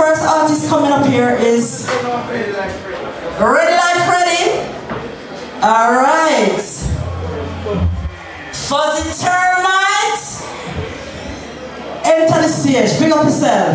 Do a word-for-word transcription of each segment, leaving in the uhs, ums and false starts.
first artist coming up here is Ready Like Freddy. All right. Fuzzy Termite. Enter the stage. Big up yourself.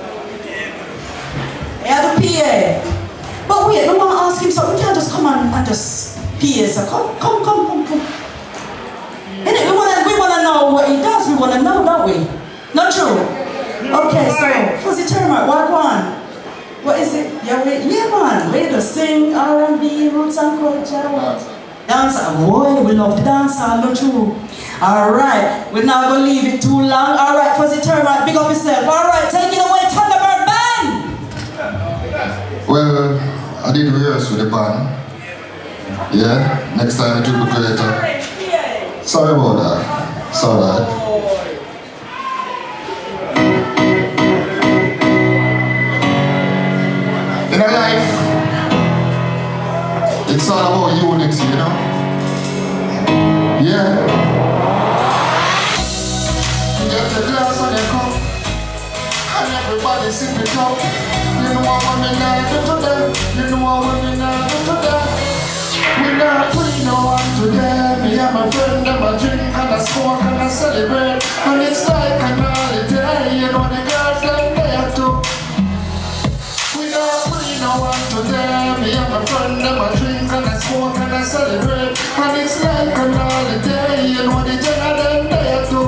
Yeah, the P A. But wait, we want to ask him something. We can't just come on and just P A. So come, come, come, come, come. Innit? We want to we want to know what he does. We want to know, don't we? Not true? Okay, so Fuzzy Termite, what one? What is it? Yeah, wait, yeah, man. We just sing R and B, roots and culture. Dance. Boy, we love the dance, not true. All right, we're not gonna leave it too long. All right, Fuzzy Termite, big up yourself. All right, take it away, Thunderbird band. Well, I did rehearse with the band. Yeah, next time I do the creator. Sorry about that. Sorry. In our life, it's all about unity, you know? Yeah. Get the glass on your cup, and everybody sip it up. You know what we not do to them, you know what we not do to them. We not put no one to them. Me and my friend, them a drink and a smoke and a celebrate. And it's like an holiday, you know the girls them there too. We not put no one to them. Me and my friend, them a drink and a smoke and a celebrate. And it's like an holiday, you know the general them there too.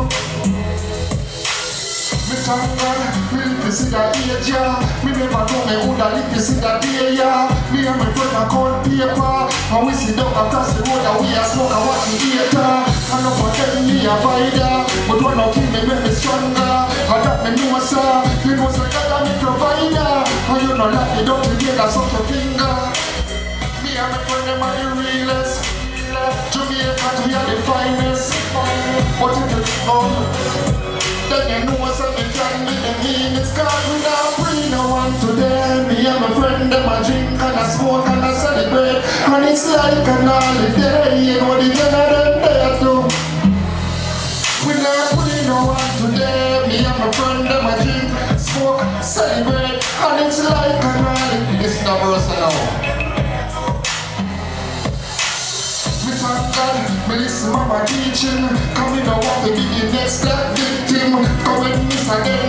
Me thank God, me live to see that age, yeah. Me never know me woulda live to see that day, yeah. Me and my friend a count paper, and we sit down across the road and we a smoke and watch the theater. And up and tell me a fighter, but when I kill me make me stronger. And that me know, sir, you know so God a me provider. And you know like me don't together, that's up your finger. Me and my friend them are the realest. Jamaica, we are the finest. But if you come, then you know what's up, you can be the meanest. Cause we not bring no one to them. Me and my friend, them a drink and a smoke and a celebrate. And it's like an holiday, you know the general them there too. We not bring no one to them. Me and my friend, them a drink, smoke, celebrate. And it's like an holiday. It's not personal. Thank God, me listen mama teaching. Come in, I want to be the next black victim. Come when Miss again,